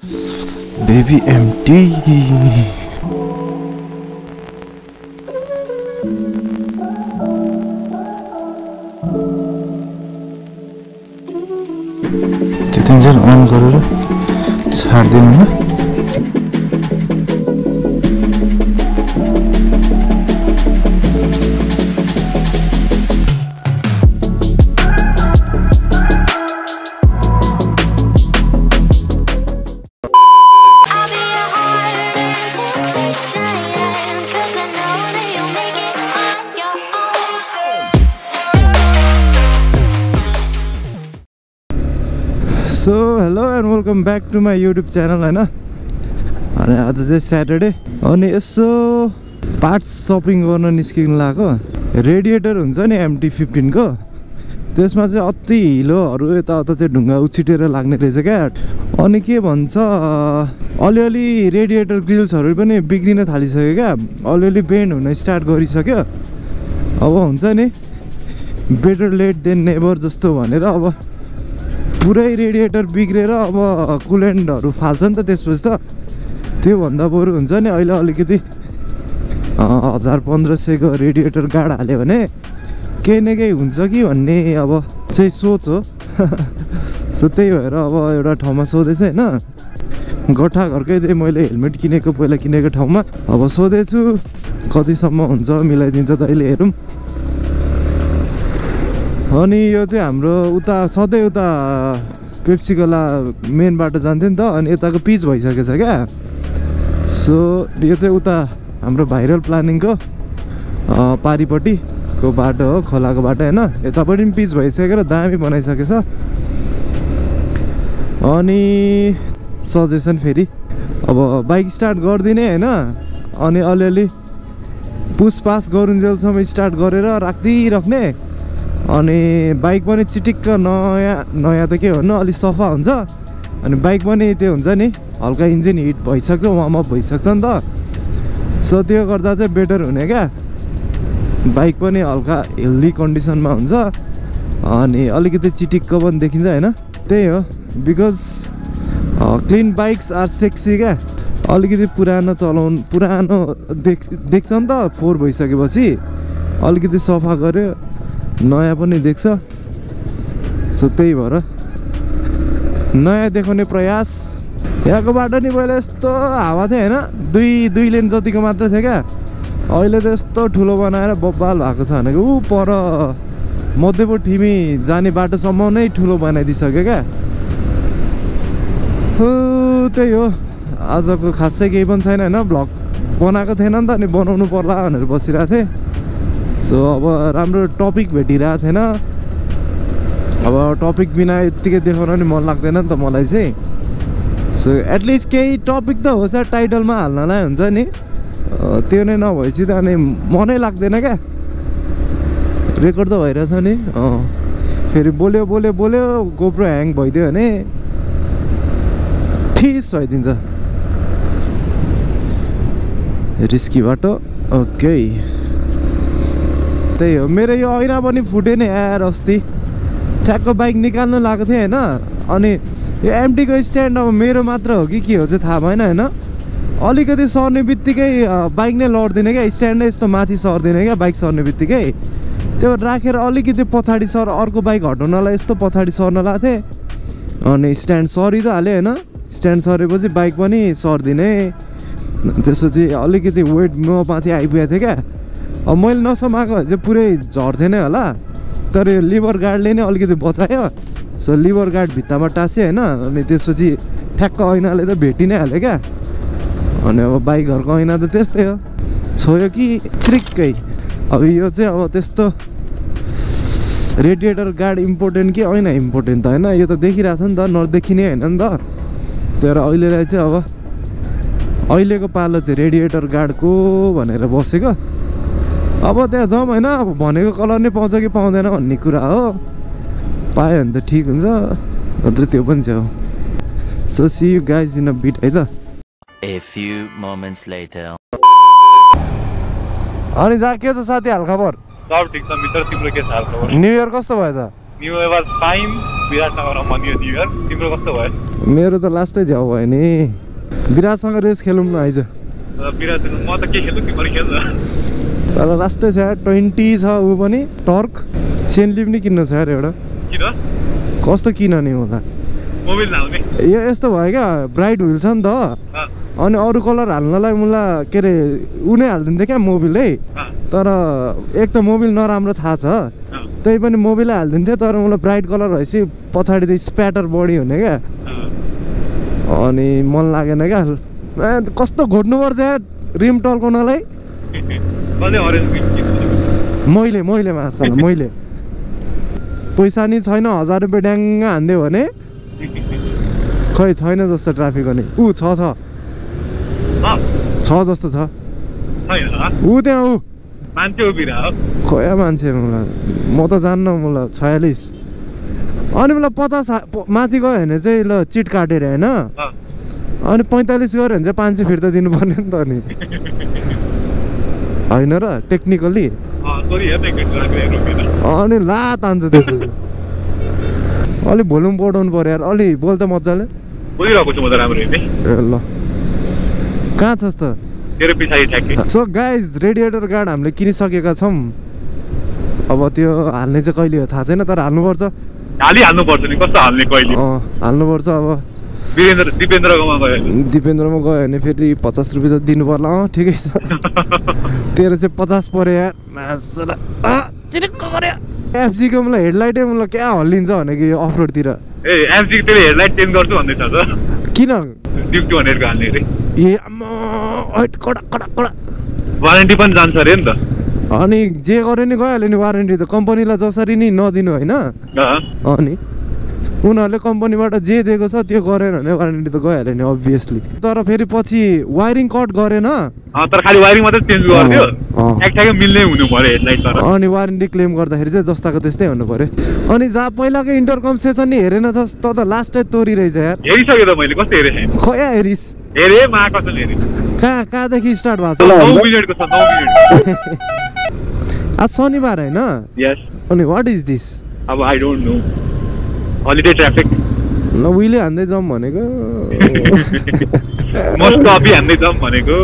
Baby empty त्यो तिनजना on गरेर छाड्दिनु न so hello and welcome back to my YouTube channel होइन। अनि आज चाहिँ स्याटरडे अनि यसो पार्ट्स सपिङ गर्न निस्किनु लाग्यो। रेडिएटर हुन्छ नि MT-15 को त्यसमा चाहिँ अति हिलोहरू यताउता त्यो ढुङ्गा उछिटेर लाग्ने रहेछ क्या। अनि के भन्छ अलिअलि रेडिएटर ग्रिल्सहरू पनि बिग्रिन थालिसक्यो क्या। अलिअलि बेन्ड हुन स्टार्ट गरिसक्यो। अब हुन्छ नि बेटर लेट देन नेभर जस्तो भनेर अब पुरै रेडिएटर बिग्रेर अब कुलेन्टहरू फाल्छ नि त। त्यसपछि त त्योभन्दा बरु हुन्छ नि अहिले अलिकति 1000-1500 को रेडिएटर गाड हाल्यो भने केही न केही हुन्छ कि भन्ने अब चाहिँ सोच हो। सो त्यही भएर अब एउटा ठाउँमा सोधेछु होइन, गठा घरकै त्यही मैले हेलमेट किनेको पहिला किनेको ठाउँमा अब सोधेछु कतिसम्म हुन्छ मिलाइदिन्छ त अहिले हेरौँ। अनि यो चाहिँ हाम्रो उता सधैँ उता पेप्सी कोला मेन बाटो जान्थ्यो नि त। अनि यताको पिच भइसकेछ क्या। सो यो चाहिँ उता हाम्रो भाइरल प्लानिङको पारिपट्टिको बाटो हो, खोलाको बाटो होइन। यतापट्टि पनि पिच भइसकेर दामी बनाइसकेछ। अनि सजेसन फेरि अब बाइक स्टार्ट गरिदिने होइन, अनि अलिअलि पुसपास गरुन्जेलसम्म स्टार्ट गरेर राख्दिराख्ने। अनि बाइक पनि चिटिक्क नयाँ त के भन्नु अलिक सफा हुन्छ। अनि बाइक पनि त्यो हुन्छ नि हल्का इन्जिन हिट भइसक्छ, वार्मअप भइसक्छ नि त। सो त्यो गर्दा चाहिँ बेटर हुने क्या। बाइक पनि हल्का हेल्दी कन्डिसनमा हुन्छ अनि अलिकति चिटिक्क पनि देखिन्छ होइन। त्यही हो because clean bikes are sexy क्या। अलिकति पुरानो देख्छ नि त। 4 भइसकेपछि अलिकति सफा गऱ्यो नयाँ पनि देख्छ। सो त्यही भएर नयाँ देखाउने प्रयास। यहाँको बाटो नि पहिला यस्तो हावा थियो होइन, दुई लेन जतिको मात्र थियो क्या। अहिले त यस्तो ठुलो बनाएर बब्बाल भएको छ भनेको। ऊ पर मध्यपुर ठिमी जाने बाटोसम्म नै ठुलो बनाइदिइसक्यो क्या। त्यही हो आजको खासै केही पनि छैन होइन। भ्लग बनाएको थिएन नि त, अनि बनाउनु पर्ला भनेर बसिरहेको थिएँ। सो अब राम्रो टपिक भेटिरहेको थिएन। अब टपिक बिना यत्तिकै देखाउन नि मन लाग्दैन नि त मलाई चाहिँ। सो एटलिस्ट केही टपिक त होस् टाइटलमा हाल्नलाई हुन्छ नि। त्यो नै नभएपछि त अनि मनै लाग्दैन क्या। रेकर्ड त भइरहेछ नि। फेरि बोल्यो गोप्रो ह्याङ भइदियो भने ठिस भइदिन्छ। रिस्की बाटो ओके। त्यही हो मेरो यो ऐना पनि फुट्यो नि यार अस्ति। ठ्याक्क बाइक निकाल्नु लागेको थिएँ होइन। अनि यो एमटीको स्ट्यान्ड अब मेरो मात्र हो कि के हो चाहिँ थाहा भएन होइन। अलिकति सर्ने बित्तिकै बाइक नै लड्दिने क्या। स्ट्यान्ड नै यस्तो माथि सर्दिने क्या बाइक सर्ने बित्तिकै। त्यो राखेर अलिकति पछाडि अर्को बाइक हटाउनलाई यस्तो पछाडि सर्न लागेको थिएँ। अनि स्ट्यान्ड सरि त हाल्यो होइन। स्ट्यान्ड सरेपछि बाइक पनि सर्दिने। त्यसपछि अलिकति वेट म माथि आइपुगेको थिएँ क्या। अब मैले नसमाएको चाहिँ पुरै झर्थेँ नै होला। तर यो लिभर गार्डले नै अलिकति बचायो। सो लिभर गार्ड भित्तामा टाँस्यो होइन। अनि त्यसपछि ठ्याक्क ऐनाले त भेटि नै हाल्यो क्या। अनि अब बाइकहरूको ऐना त त्यस्तै हो, छोयो कि चिरिक्कै। अब यो चाहिँ अब त्यस्तो रेडिएटर गार्ड इम्पोर्टेन्ट कि ऐना इम्पोर्टेन्ट त होइन। यो त देखिरहेछ नि त, नदेखिने होइन नि त। तर अहिलेलाई चाहिँ अब अहिलेको पालो चाहिँ रेडिएटर गार्डको भनेर बसेको। अब त्यहाँ जाउँ होइन। अब भनेको कलर नै पाउँछ कि पाउँदैन भन्ने कुरा हो। पायो भने त ठिक हुन्छ, नत्र त्यो पनि छ। So see you guys in a bit है त। A few moments later. अनि जहाँ के छ साथी हालखबर? सब ठिक छ मित्र, तिम्रो के छ हालखबर? न्यू इयर कस्तो भयो त? न्यू इयर वाज फाइन, विराटसँग भनियो न्यु इयर तिम्रो कस्तो भयो मेरो त लास्टै झ्याउ भयो नि विराटसँग रेस खेलौँ न आइज विराट म त के खेल्नु तिम्रो खेल तर लास्टै छ यार 20 छ ऊ पनि टर्क चेनली पनि किन्न छ यार एउटा किन कस्तो किन नि होला मोबाइल नआउने यो यस्तो भयो क्या ब्राइट हुल छ नि त अनि अरू कलर हाल्नलाई मलाई के अरे ऊ नै हालिदिन्थ्यो क्या मोबिल है तर एक त मोबिल नराम्रो थाहा छ त्यही पनि मोबिलै हालिदिन्थ्यो तर मलाई ब्राइट कलर भएपछि पछाडि त स्प्याटर बढी हुने क्या अनि मन लागेन क्या कस्तो घोट्नुपर्छ यार रिम टल्काउनलाई मैले मासला मैले पैसा नि छैन 1000 रुपियाँ ड्याङ्ग हान्दियो भने खै छैन जस्तो ट्राफिक गर्ने ऊ छ जस्तो छ ऊ त्यहाँ ऊ मान्छे उभिरा हो खोया मान्छे मलाई म त जान्न मलाई 46 अनि मलाई 50 माथि गयो भने चाहिँ ल चिट काटेर होइन अनि 45 गऱ्यो भने चाहिँ 500 फिर्ता दिनुपर्ने नि त नि होइन र टेक्निकली अनि ला तान्छ त्यसो अलि भोल्युम बढाउनु पर्यो यार अलि बोल त मजाले बोलिरहेको छु म त राम्रो नि ल कहाँ छस् त तेरो पछाडि ठ्याक्कै सो गाइज रेडिएटर गार्ड हामीले किनिसकेका छौँ अब त्यो हाल्ने चाहिँ कहिले हो थाहा छैन तर हाल्नुपर्छ हाल्नुपर्छ नि कस्तो हाल्ने कहिले हाल्नुपर्छ अब दिपेन्द्रमा गयो भने फेरि 50 रुपियाँ त दिनु पर्ला ठिकै छ तेरो चाहिँ 50 पर्यो यार एफजीको मलाई हेडलाइटै मलाई क्या हल्लिन्छ भने कि अफ रोडतिर एफजीको तेरो हेडलाइट चेन्ज गर्छु भन्दैछ त किन ड्युक 200 को हाल्ने रे ए कडा वारेन्टी पनि जान्छ अरे नि त अनि जे गरे नि गइहाल्यो नि वारेन्टी त कम्पनीलाई जसरी नि नदिनु होइन अनि उनीहरूले कम्पनीबाट जे दिएको छ त्यो गरेन भने वारेन्टी त गइहाल्यो नि अभियसली तर फेरि पछि वायरिङ कट गरेन तर खाली वायरिङ मात्रै चेन्ज गरिदियो ठ्याक्कै मिल्ने हुनु पर्यो हेडलाइट तर अनि वारेन्टी क्लेम गर्दाखेरि चाहिँ जस्ताको त्यस्तै हुनु पर्यो अनि जहाँ पहिलाको इन्टरकम सेसन नि हेरेन छ त लास्टै तोरिरहेछ यार हेरिसक्यो त मैले कस्तो हेरेँ खोया हेरिस हेरे मा कसले हेरे कहाँदेखि स्टार्ट भएको छ 9 मिनेटको छ 9 मिनेट आज शनिबार होइन यस अनि व्हाट इज दिस अब I don't know holiday traffic ल उहिले हान्दै जाउँ भनेको मस्ट कफी हान्दै जाउँ भनेको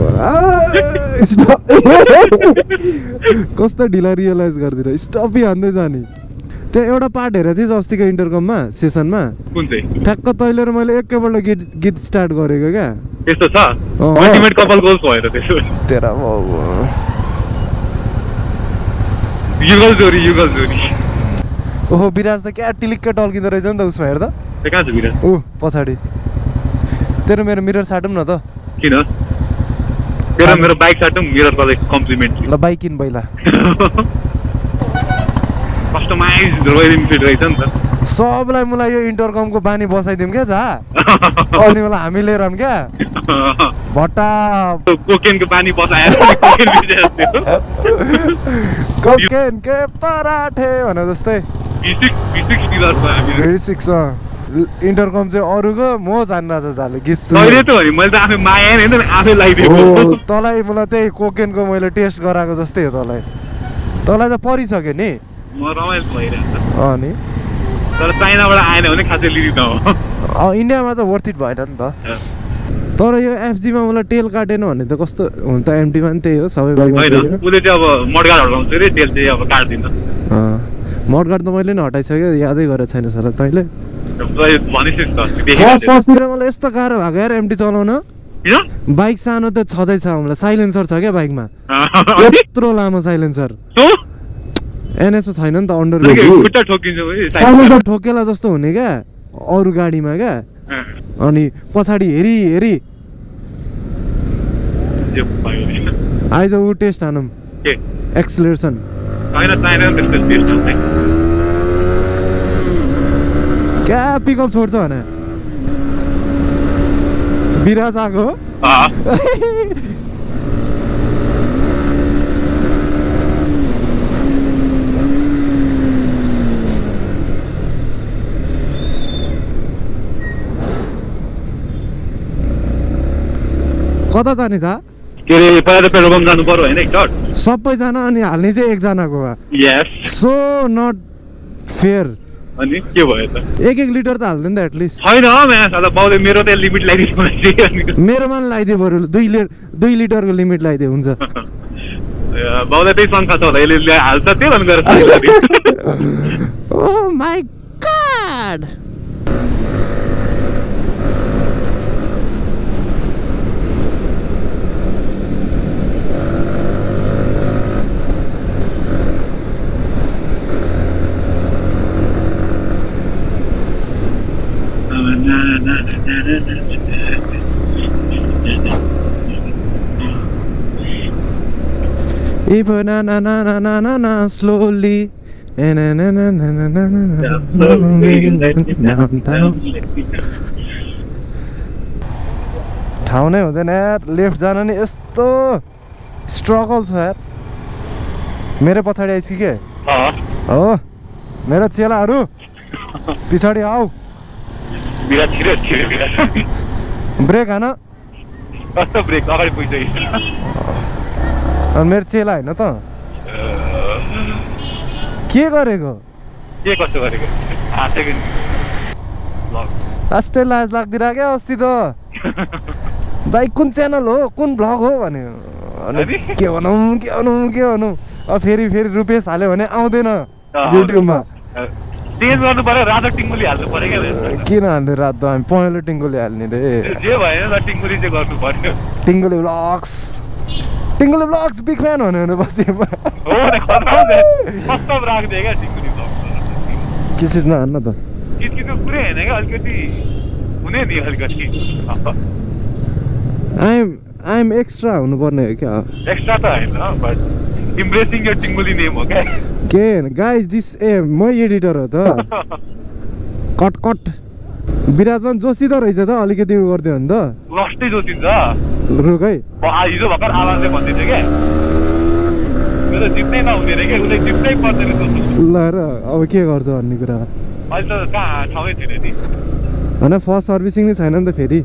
कस्तो ढिला रियलाइज गरिदिएर स्टपी हान्दै जाने त्यहाँ एउटा पार्ट हेरेको थिएँ अस्तिको इन्टरकममा सेसनमा कुन चाहिँ ठ्याक्क तैले र मैले एकैपल्ट गीत स्टार्ट गरेको क्या त्यस्तो छ अल्टिमेट कपल गोल्स भयो त त्यसो तेरा युगल जोरी ओहो विराज त क्या टिलिक्कै टल्किँदो रहेछ नि त उसमा हेर्दा कहाँ छ विराज ऊ पछाडि तेरो मेरो मिरर साटौँ न त किन तेरो मेरो बाइक साटौँ मिरर तले कम्प्लिमेन्ट ल बाइक किन पहिला कस्टमाइज रोयल इनफिल्ड रहेछ नि त सबलाई मलाई यो इन्टरकमको बानी बसाइदिउँ क्या जा अनि मलाई हामी लिएर क्या भट्टा कोकेनको बानी बसाएर कोकेन के पराठे भने जस्तै इन्टरकम चाहिँ अरूको म जान्न जाले मैले त भने मैले त आफै माया नि आफै लगाइदिएको तँलाई मलाई त्यही कोकेनको मैले टेस्ट गराएको जस्तै हो तँलाई त परिसक्यो नि म रमाइलो भइरहेको अनि तर चाइनाबाट आएन भने खासै लिँदैन इन्डियामा त वर्थ इट भएन नि त तर यो एफजीमा मलाई टेल काटेन भने त कस्तो हुन त एमटीमा पनि त्यही हो सबै बाइकमा उसले चाहिँ अब मडगाड हटाउँछ रे टेल चाहिँ अब काट्दिन मडगाड त मैले नि हटाइसक्यो यादै गरेको छैन सर तैँले मलाई यस्तो गाह्रो भएको यार एमटी चलाउन बाइक सानो त छँदैछ मलाई साइलेन्सर छ क्या बाइकमा यत्रो लामो साइलेन्सर एनएसओ छैन नि त अन्डर साइलेन्सर ठोकेला जस्तो हुने क्या अरू गाडीमा क्या अनि पछाडि हेरी आइज ऊ टेस्ट हानौँ एक्सलेरेसन क्या पिकअप छोड्छ भने विराज आएको कता जाने छ के अरे पहिला त पेट्रोल पम्प जानु पर्यो होइन एकचोट सबैजना अनि हाल्ने चाहिँ एकजनाको यस सो नट फेयर अनि के भयो त 1 लिटर त हाल्दैन त एटलिस्ट छैन म्या साला बाउले मेरो त लिमिट लगाइदिनु भनेको मेरोमा पनि लगाइदियो बरु 2 लिटरको लिमिट लगाइदियो हुन्छ बाउलाई त्यही शङ्का छ होला यसले हाल्छ त्यो भन्नु गरेर oh my God If na na na na na na na slowly na na na na na na na ठाउँ नै हुँदैन यार लेफ्ट जान नि यस्तो स्ट्रगल छ यार मेरो पछाडि आइसक्यो के हो मेरो चेलाहरू पछाडि आऊ ब्रेक हान कस्तो ब्रेक अगाडि पुगिसक्यो मेरो चेला होइन त के गरेको के कस्तो गरेको अस्ति लाज लाग्दिरह क्या अस्ति त दाइ कुन च्यानल हो कुन भ्लग हो भन्यो के भनौँ अब फेरि रुपेश हाल्यो भने आउँदैन युट्युबमा चेन्ज गर्नु पर्यो रातो टिङ्गुली हाल्नु पर्यो क्या किन हाल्ने रातो हामी पहेँलो टिङ्गुली हाल्ने रे जे भएन त टिङ्गुली चाहिँ गर्नु पर्यो टिङ्गुली ब्लग्स बिग फ्यान भन्यो भने कस्तो राख्दै क्या टिङ्गुली के चिज नहान्न त किचकिचको पुरै होइन क्या अलिकति हुने नि अलिकति आइएम एक्स्ट्रा हुनुपर्ने हो क्या एक्स्ट्रा त होइन बट इम्प्रेसिङ यो टिङ्गुली नेम हो क्या के गाइज दिस म एडिटर हो त कट विराजमान जोशी त रहेछ त अलिकति उ गरिदियो भने त लस्टै जोतिन्छ रुक है हिजो भर्खर आवाजले भन्दै थियो क्या मेरो जित्नै नहुने रे क्या उसले जित्नै पर्दैन ल र अब के गर्छ भन्ने कुरा अहिले त कहाँ ठाउँै थिएन नि होइन फर्स्ट सर्भिसिङ नै छैन नि त फेरि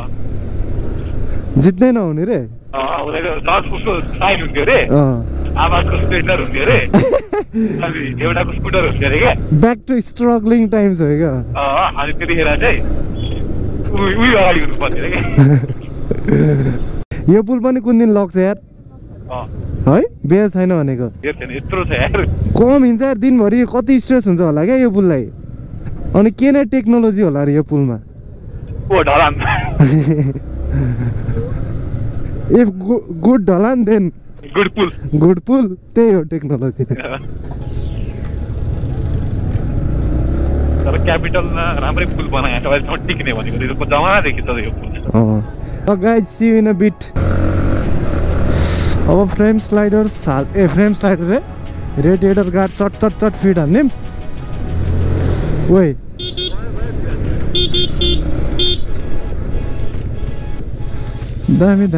जित्नै नहुने रे उसको साइन हुन्थ्यो अरे आवाजको स्प्लेन्डर हुन्थ्यो अरे अनि एउटाको स्कुटर हुन्थ्यो अरे क्या ब्याक टु स्ट्रगलिङ टाइम्स हो क्या अनि त्यतिखेर चाहिँ उही अगाडि हुनु पर्थ्यो अरे क्या यो पुल पनि कुन दिन लग्छ यार है बेल छैन भनेको यत्रो छ यार कम हिँड्छ यार दिनभरि कति स्ट्रेस हुन्छ होला क्या यो पुललाई अनि के नै टेक्नोलोजी होला अरे यो पुलमा इफ गुड ढलान देन गुड पुल त्यही हो टेक्नोलोजी तर क्यापिटलमा राम्रै पुल बनाएको छ अहिले टिक्ने भनेको जमानादेखि छ यो pull guys see in a bit अब फ्रेम स्लाइडर रेडिएटर गार्ड चट फिट हान्दिम ओइ दामी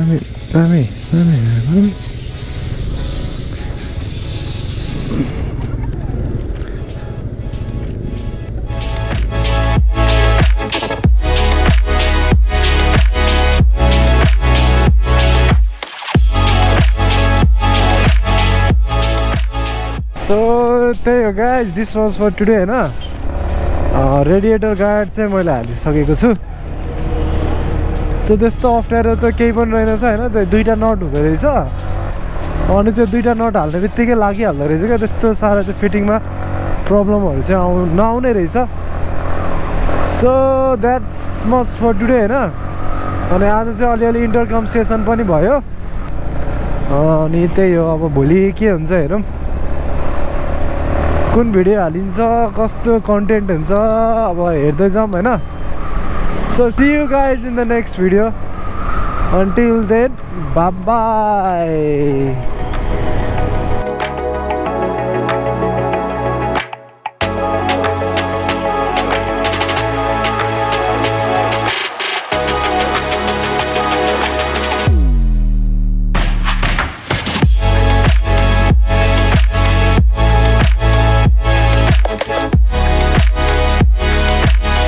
सो त्यही हो guys this was for today होइन रेडिएटर गार्ड चाहिँ मैले हालिसकेको छु सो त्यस्तो अप्ठ्यारो त केही पनि रहेनछ होइन त्यो 2टा नट हुँदो रहेछ अनि त्यो 2टा नट हाल्ने बित्तिकै लागिहाल्दो रहेछ क्या त्यस्तो साह्रो त्यो फिटिङमा प्रब्लमहरू चाहिँ नआउने रहेछ so that's much for today होइन अनि आज चाहिँ अलिअलि इन्टरकम सेसन पनि भयो अनि त्यही हो अब भोलि के हुन्छ हेरौँ कुन भिडियो हालिन्छ कस्तो कन्टेन्ट हुन्छ अब हेर्दै जाऊँ होइन so see you guys in the next video until then bye bye